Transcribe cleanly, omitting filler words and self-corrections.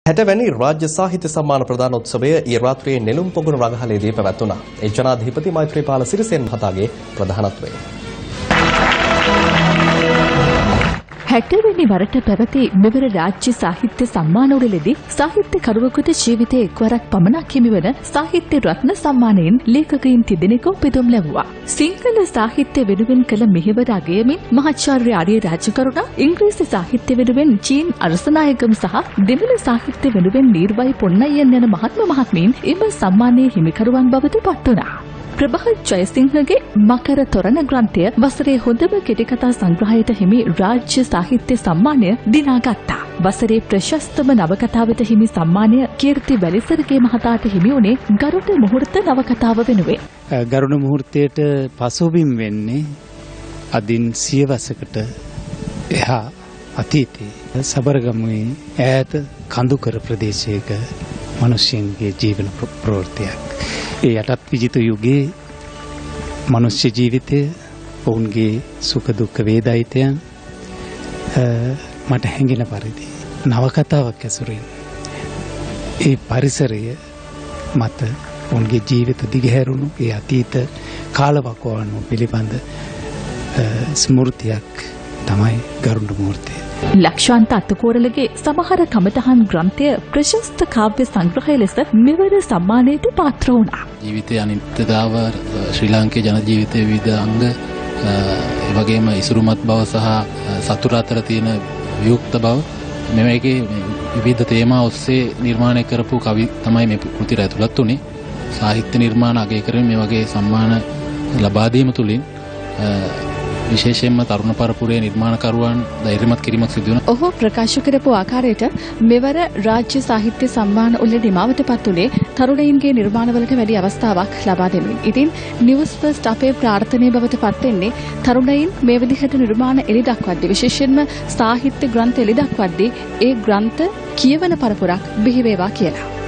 60 වැනි රාජ්‍ය සාහිත්‍ය සම්මාන ප්‍රදාන උත්සවය ඊ රාත්‍රියේ නෙළුම් පොකුණු රඟහලේදී පැවැත්වුණා. ඒ ජනාධිපති මෛත්‍රීපාල සිරිසේන මහතාගේ ප්‍රධානත්වයෙන් 60 වෙනි වරට පැවති මෙවර රාජ්‍ය සාහිත්‍ය සම්මානවලදී සාහිත්‍යකරුවෙකුට ජීවිතයේ එක්වරක් පමණක් හිමිවන සාහිත්‍ය රත්න සම්මානයෙන් ලේඛකයින් තිදෙනෙකු පිදුම් ලැබුවා. සිංහල සාහිත්‍ය වෙනුවෙන් කළ මෙහෙවර අගයමින් මහාචාර්ය ආර්ය රාජකරුණා, ඉංග්‍රීසි සාහිත්‍ය වෙනුවෙන් චීන් අරසනායකම් සහ දෙමළ සාහිත්‍ය වෙනුවෙන් නීර්වයි පොන්නයන් යන මහත්ම මහත්මීන් එම සම්මානයේ හිමිකරුවන් බවට පත් වුණා. ප්‍රභාත් ජයසිංහගේ මකර තොරණ ග්‍රන්ථය වසරේ හොඳම කෙටිකතා සංග්‍රහයට හිමි රාජ්‍ය සාහිත්‍ය සම්මානය දිනාගත්තා. වසරේ ප්‍රශස්තම නවකතාවට හිමි සම්මානය කීර්ති වැලිසරගේ මහතාට හිමි වුණේ ගරුණ මුහුර්ත නවකතාව වෙනුවෙන්. ගරුණ මුහුර්තයට පසුබිම් වෙන්නේ අදින් සියවසකට එහා අතීතයේ සබරගමුවේ ඈත කඳුකර ප්‍රදේශයක මිනිසුන්ගේ ජීවන ප්‍රවෘත්තියක්. ඒ යටත් විජිත යුගයේ මනුෂ්‍ය ජීවිතය, ඔවුන්ගේ සුඛ දුක්ඛ වේදයිතයන් මට හැඟෙන පරිදි නවකතාවක් ඇසුරින් ඒ පරිසරය මත ඔවුන්ගේ ජීවිත දිගහැරුණු ඒ අතීත කාලවකවානුව පිළිබඳ ස්මෘතියක් තමයි ගරුණ මුහුර්තය. ලක්ෂාන්ත අත්තකෝරළගේ සමහර කමතහන් ග්‍රන්ථය ප්‍රශස්ත කාව්‍ය සංග්‍රහය ලෙස මෙවර සම්මානයට පාත්‍ර වුණා. ජීවිතයේ අනිත්‍යතාව, ශ්‍රී ලාංකේය ජන ජීවිතයේ විවිධ අංග, ඒ වගේම ඉසුරුමත් බව සහ සතුට අතර තියෙන වියුක්ත බව, මේකේ විවිධ තේමා ඔස්සේ නිර්මාණය කරපු කවි තමයි මේ කෘතියට ඇතුළත් වුණේ. සාහිත්‍ය නිර්මාණ අගය කරමින් මේ වගේ සම්මාන ලබා දීම තුළින් විශේෂයෙන්ම තරුණ පරපුරේ නිර්මාණකරුවන් ධෛර්යමත් කිරීමක් සිදු වෙනවා. ඔහු ප්‍රකාශ කරපු ආකාරයට මෙවර රාජ්‍ය සාහිත්‍ය සම්මාන වල නිමාවටපත් උනේ තරුණයින්ගේ නිර්මාණවලට වැඩි අවස්ථාවක් ලබා දෙමින්. ඉතින් නිවුස් ෆස්ට් අපේ ප්‍රාර්ථනීය බවට පත් වෙන්නේ තරුණයින් මේ විදිහට නිර්මාණ එළි දක්වද්දී, විශේෂයෙන්ම සාහිත්‍ය ග්‍රන්ථ එළි දක්වද්දී ඒ ග්‍රන්ථ කියවන පරපුරක් බිහි වේවා කියලා.